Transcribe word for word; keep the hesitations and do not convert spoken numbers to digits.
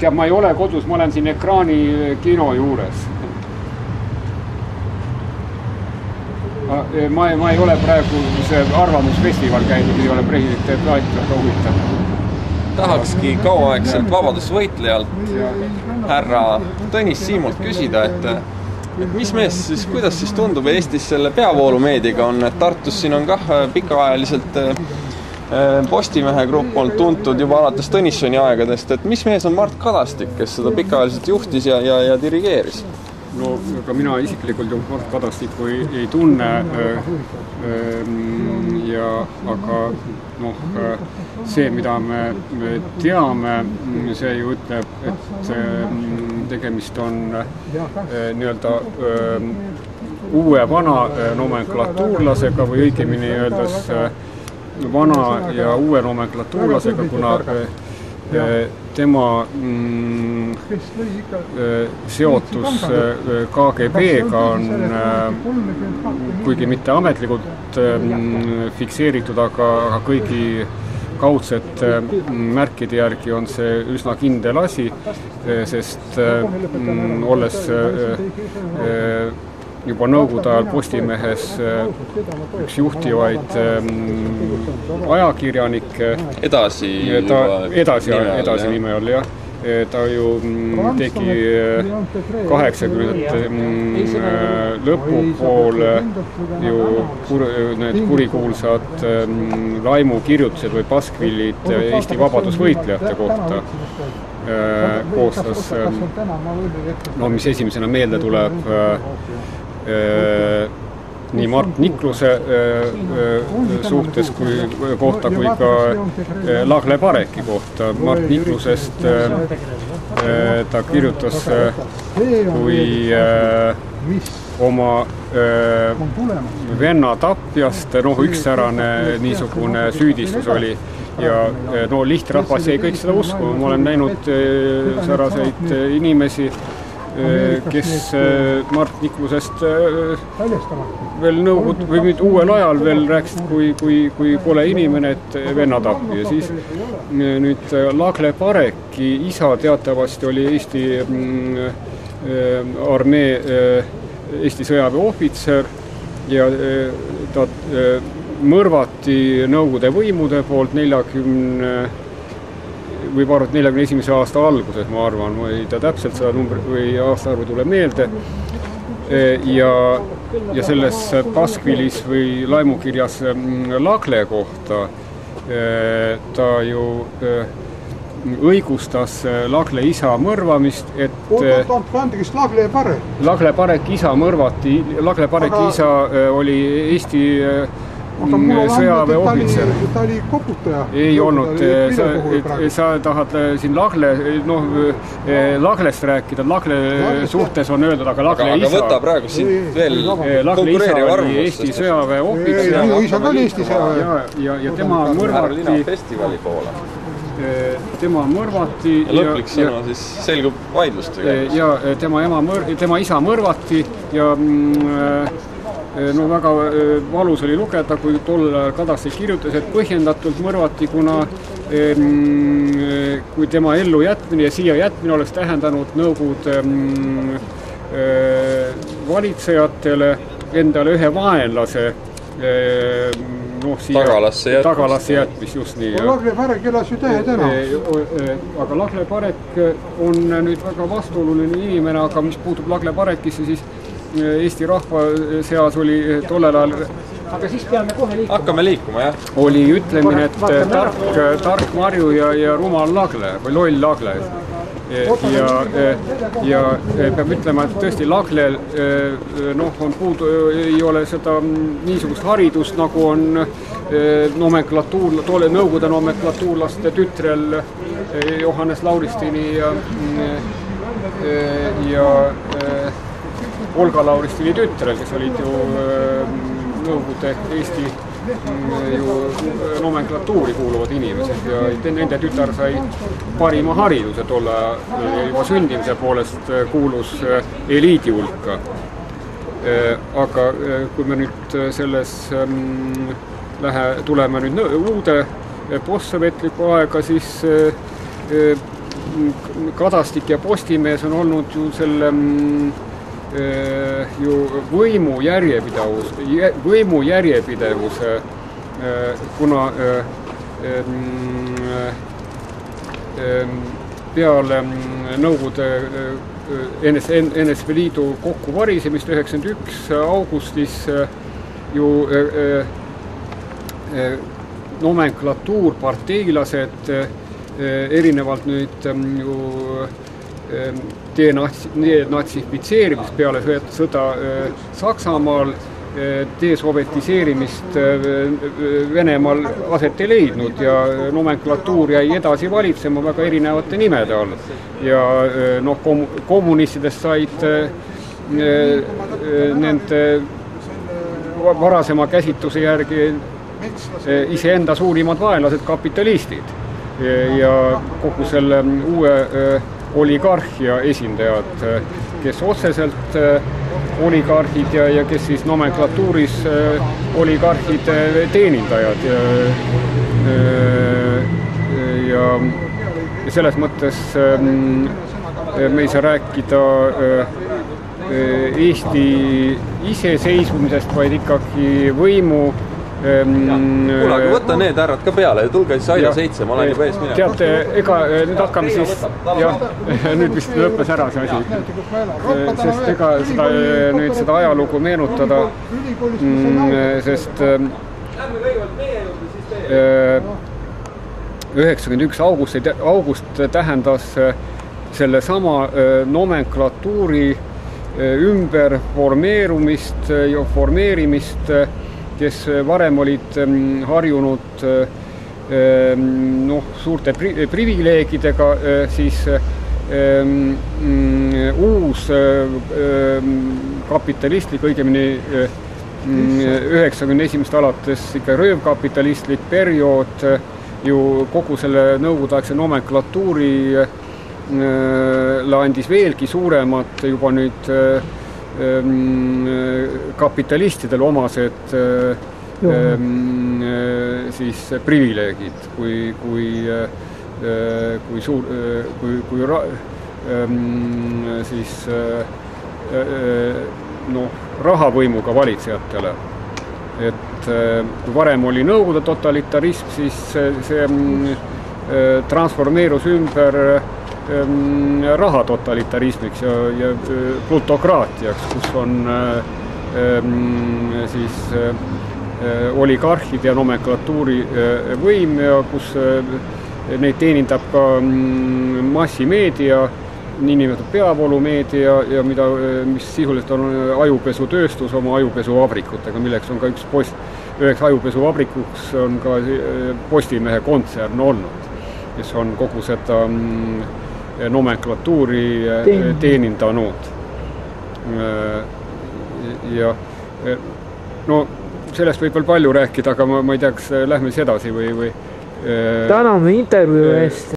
teab, ma ei ole kodus, ma olen siin ekraani kino juures. Ma, ma ei ole praegu see arvamusfestival käinud, ei ole president plaatida huvitav. Tahakski kauaaegselt vabadusvõitlejalt härra Tõnis Siimolt küsida, et, et mis mees siis, kuidas siis tundub Eestis selle peavoolumeediga on, et Tartus siin on kah pikaajaliselt Postimehe grupp on tuntud juba alates Tõnissoni aegadest, et mis mees on Mart Kadastik, kes seda pikaajaliselt juhtis ja, ja, ja dirigeeris? No, aga mina isiklikult ju Mart Kadastikku ei, ei tunne ja aga noh, see, mida me teame, see ju ütleb, et tegemist on nii-öelda uue vana nomenklatuurlasega või õigemini öeldes vana ja uue nomenklatuurlasega, kuna tema mm, seotus K G B-ga on kuigi mitte ametlikult mm, fikseeritud, aga, aga kõigi kaudsete märkide järgi on see üsna kindel asi, sest mm, olles juba nõukogude ajal Postimehes üks juhtivaid ajakirjanikke edasi ta, edasi, edasi nime all, jah. Ta ju tegi kaheksakümnendate lõpupoole ju kur, need kurikuulsad laimukirjutused või paskvillid Eesti vabadusvõitlejate kohta koostas, no mis esimesena meelde tuleb, nii Mart Nikluse suhtes kui kohta kui ka Lagle Pareki kohta. Mart Niklusest ta kirjutas kui oma venna tapjast, noh üksärane niisugune süüdistus oli ja no lihtrahvas jäi kõik seda usku. Ma olen näinud säraseid inimesi, kes Mart Niklusest veel nõugud või uuel ajal veel rääkisid, kui, kui, kui pole inimene, et venna tappi. Ja siis nüüd Lagle Pareki isa teatavasti oli Eesti armee, Eesti sõjaväe ohvitser ja ta mõrvati nõukogude võimude poolt neljakümne või arvata neljakümne esimese aasta alguses, ma arvan, ma ei tea täpselt seda numbrit või aastaarvu tule meelde. Ja, ja selles paskvilis või laimukirjas Lagle kohta ta ju õigustas Lagle isa mõrvamist, et Andikist Lagle Parek. Lagle Parek isa mõrvati, Lagle Pareki isa oli Eesti sõjaväe ohvitser. Ta oli koputaja. Ei olnud, sa, sa tahad siin Lagle, noh, Laglest rääkida, Lagle suhtes on öeldud, aga Lagle aga, isa. Aga võta praegu siin veel Lagle isa oli Eesti sõjaväe ohvitser. Minu isa oli Eesti sõjaväe. Ja, ja, ja tema mõrvati festivali poole. Tema mõrvati ja lõplik sõna ja, siis selgub vaidluste käigus. Ja tema, ema mõr, tema isa mõrvati ja mm, no väga valus oli lugeda, kui tol Kadastik kirjutas, et põhjendatult mõrvati, kuna mm, kui tema ellu jätmine ja siia jätmine oleks tähendanud nõukogude mm, valitsejatele endale ühe vaenlase noh, siia tagalasse jätmist, tagalasse jätmist just nii. Lagle Parek elas ju tähe täna. Aga Lagle Parek on nüüd väga vastuoluline inimene, aga mis puutub Lagle Parekisse, siis Eesti rahva seas oli tollel ajal, aga siis peame kohe liikuma. Hakkame liikuma, jah. Oli ütlemine, et tark, tark Marju ja, ja rumal Lagle või loll Lagle. Ja, ja peab ütlema, et tõesti Lagle noh, on puudu, ei ole seda niisugust haridust, nagu on nomenklatuur, tolle nõukogude nomenklatuurlaste tütrel Johannes Lauristini ja, ja Olga Lauristini tütrel, kes olid ju nõukogude Eesti ju nomenklatuuri kuuluvad inimesed ja nende tütar sai parima hariduse tolle juba sündimise poolest kuulus eliidi hulka. Aga kui me nüüd selles lähe, tuleme nüüd uude postsovetlikku aega, siis Kadastik ja Postimees on olnud ju selle ju võimu järjepidevus, võimu järjepidevuse, kuna peale Nõukogude N S V Liidu kokkuvarisemist üheksakümmend üks augustis ju nomenklatuur, parteilased erinevalt nüüd ju denatsifitseerimist peale sõda Saksamaal, desovetiseerimist Venemaal aset ei leidnud ja nomenklatuur jäi edasi valitsema väga erinevate nimede all. Ja noh, kommunistidest said nende varasema käsitluse järgi iseenda suurimad vaenlased, kapitalistid ja kogu selle uue oligarhia esindajad, kes otseselt oligarhid ja, ja kes siis nomenklatuuris oligarhide teenindajad ja, ja, ja selles mõttes me ei saa rääkida Eesti iseseisvumisest, vaid ikkagi võimu. Kuule, aga võtta need härrad ka peale ja tulge siis aida seitse, ma olen juba ees minema. Teate, ega nüüd hakkame siis, jah, nüüd vist lõppes ära see asi, sest ega seda, nüüd seda ajalugu meenutada, sest üheksakümmend üks august, august tähendas selle sama nomenklatuuri ümber formeerumist ja formeerimist, kes varem olid harjunud noh, suurte privileegidega, siis uus kapitalistlik, õigemini üheksakümne esimest alates ikka röövkapitalistlik periood ju kogu selle nõukogudeaegse nomenklatuuri andis veelgi suuremat juba nüüd kapitalistidel omased siis privileegid, kui, kui, kui, suur, kui, kui ra, siis noh, rahavõimuga valitsejatele. Et kui varem oli Nõukogude totalitarism, siis see transformeerus ümber rahatotalitarismiks ja, ja plutokraatiaks, kus on siis oligarhid ja nomenklatuuri võim ja kus neid teenindab ka massimeedia, niinimetatud peavoolumeedia ja mida, mis sisuliselt on ajupesutööstus oma ajupesuvabrikutega, milleks on ka üks post, üheks ajupesuvabrikuks on ka Postimehe kontsern olnud, kes on kogu seda nomenklatuuri teenindanud. Ja no sellest võib veel palju rääkida, aga ma, ma ei tea, kas lähme siis edasi või, või täname intervjuu eest.